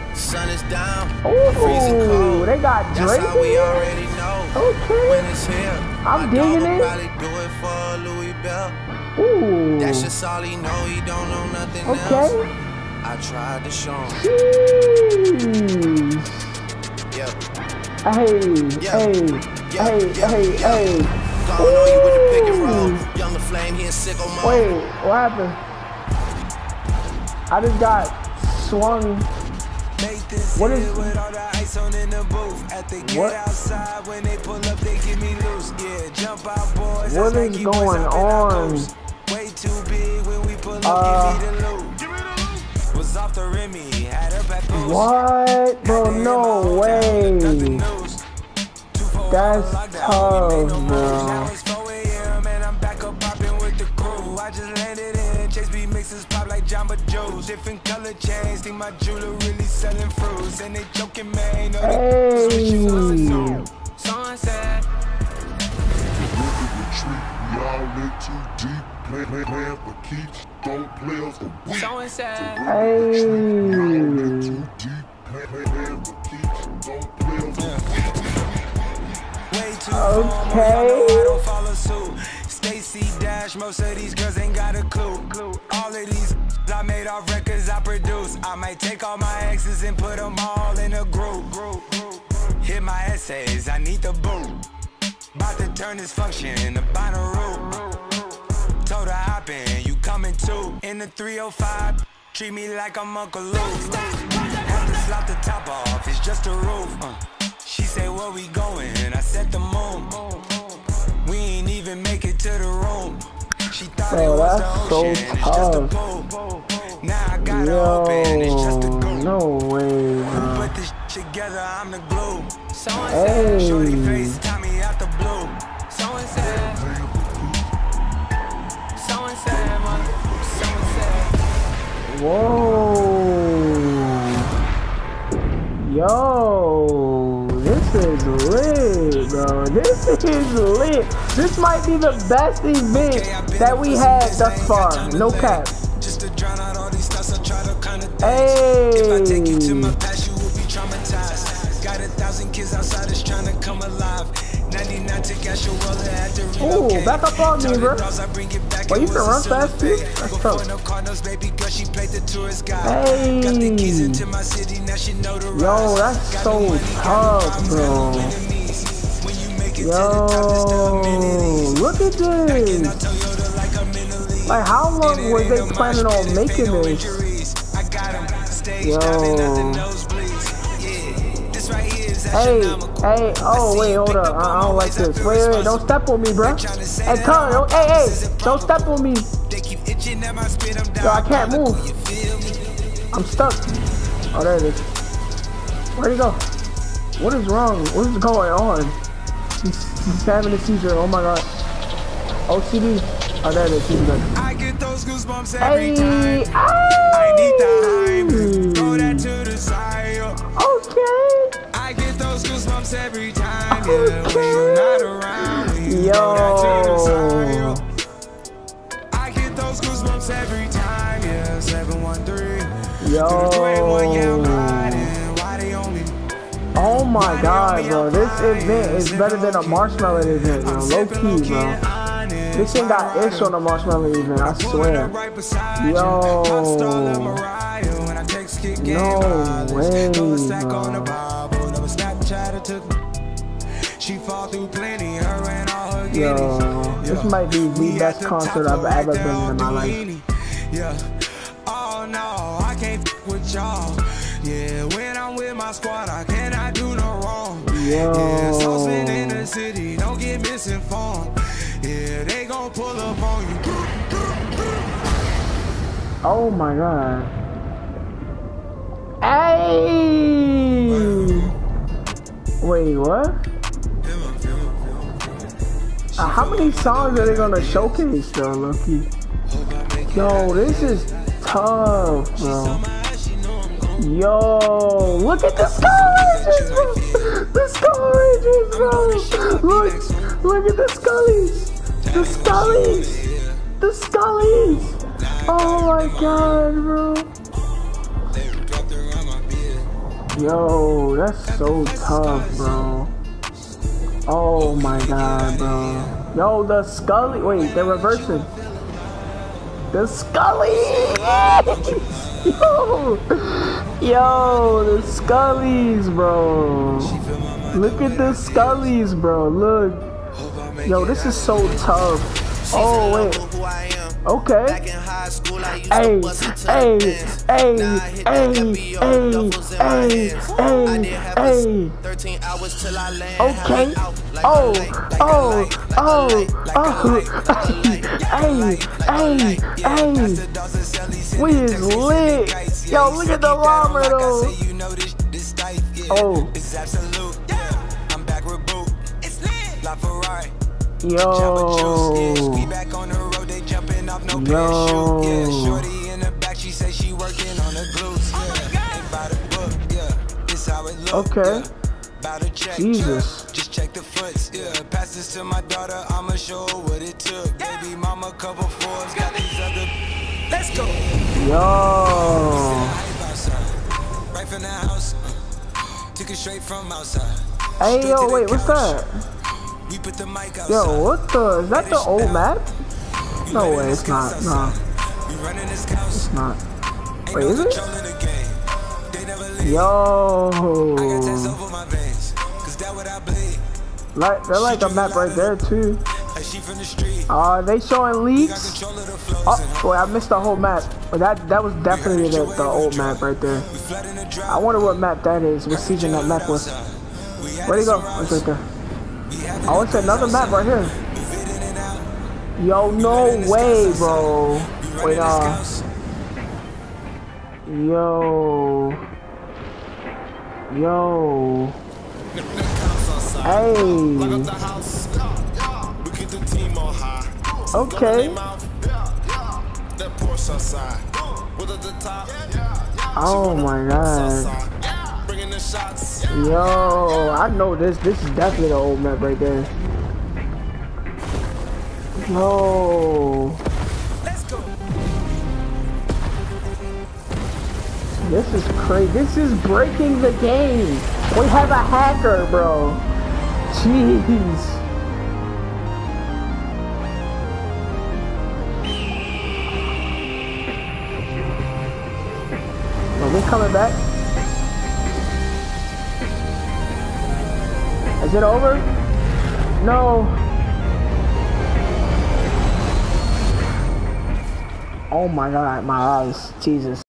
Sun is down. Ooh, they got Drake. That's how we already know. Okay. When it's here, I'm digging it. Probably do it for Louis Bell. Ooh. That's just all he know. He don't know nothing else. Okay. I tried to show him. Jeez. Yep. Hey. Going on you with the pick and roll. Young the flame, he in sicko mode. Wait, what happened? I just got swung. What is with all the ice on in the booth? At the get outside when they pull up, they give me loose. Yeah, jump out, boys. What is going on? Way too big when we pull up, give me the loot. Was off the Remy, had her back post. What? Bro, no way. That's tough, bro. Now it's 4 a.m. and I'm back up popping with the crew. I just landed in Chase B mixes pop like Jamba Joe's. Different color chains, think my jeweler really selling fruits. And they joking, man. No, they switching up the zoo. Sunset. Y'all lit too deep, playing for keeps, don't play us the weak. Sunset. Hey. Y'all lit too deep, playing for keeps, don't play us the weak. Way too Okay. formal, y'all know I don't follow suit. Stacy Dash, most of these girls ain't got a clue. All of these I made off records I produce. I might take all my exes and put them all in a group. Hit my essays, I need the boot. About to turn this function into binary. Told her hop in, you coming too. In the 305, treat me like I'm Uncle Luke. Have to slap the top off, it's just a roof. She say, where we going? I said the moon. We ain't even make it to the room. She thought it was the ocean, it's just a pool. Now I got her open, it's just a go. No way, bro. Put this together, I'm the glue. Someone Hey. said, shorty face, Tommy out the blue. Someone said, someone said, man. Someone said. Whoa. Yo, this is lit, bro. This is lit. This might be the best event that we had thus far. No cap. Just to drown out all these thoughts, I try to kind of Hey. If I take you to my past, you will be traumatized. Got 1,000 kids outside that's trying to come alive. 99 to cash your wallet, had to relocate. Ooh, back up on me, bro. Well, you can run fast too. That's tough. No Cardinals, baby girl, she played the tourist guide. Hey. Got the keys into my city, now she know the rise. Yo, that's so tough, bro. Yo, look at this. Like, how long was they planning on making this? Yo. Hey, oh wait, hold up. I don't like this. Wait, don't step on me, bro. Hey, come, hey, don't step on me. Yo, I can't move. I'm stuck. Oh, there it is. Where'd he go? What is wrong? What is going on? He's having a seizure. Oh my god. OCD. Oh, there it is. He's good. I get those goosebumps every time. Hey, I need the hype. Throw that to the side. okay. I get those goosebumps every time. Yeah, when you're not around. When you Yo. throw that to the side. I get those goosebumps every time. Yeah, 713. Yo. Oh my god, bro. This event is better than a Marshmello event, yo. Low key, bro. This thing got ish on the Marshmello event, I swear. Yo. No way, bro. Yo, this might be the best concert I've ever been in my life. Yeah. Oh no, I can't with y'all. Yeah, when I'm with my squad, I cannot do no wrong. Yo. Yeah, saucemen in the city, don't get misinformed. Yeah, they gon' pull up on you. Oh my god. Hey! Wait, what? How many songs are they gonna showcase though, Loki? Yo, this is tough, bro. Yo, look at the Skull Rangers, bro. The Skull Rangers, bro. Look at the Scullies. The Scullies. The Scullies. Oh my god, bro. Yo, that's so tough, bro. Oh my god, bro. Yo, the Scully. Wait, they're reversing. The Scully. Yo, the Scullies, bro. Look at the Scullies, bro. Look. Yo, this is so tough. Oh wait. Okay. Hey, hey, hey, hey, hey, hey. Okay. Oh, oh, oh, oh. Hey, hey, hey. We is lit. Yo, look at the llama though. Oh. Yo. Yo. Okay. Jesus. Just check the foots, yeah. Pass this to my daughter, I'ma show her what it took. Baby mama, couple Forbes, got these other. Let's go. Yo. Right from the house, took it straight from outside. Hey, yo, wait, what's that? We put the mic outside. Yo, what the? Is that the old map? No way, it's not. No. It's not. Wait, is it? Yo. Like, they're like a map right there too. They showing leaks? Oh, wait, I missed the whole map. But that was definitely the old map right there. I wonder what map that is. What season that map was. Where'd he go? It's right there. Oh, it's another map right here. Yo, no way, bro. Wait, yo. Yo. Hey. Okay. Oh my god. Yo, I know this. This is definitely the old map right there. Yo. This is crazy. This is breaking the game. We have a hacker, bro. Jeez. Are we coming back? Is it over? No. Oh my god, my eyes. Jesus.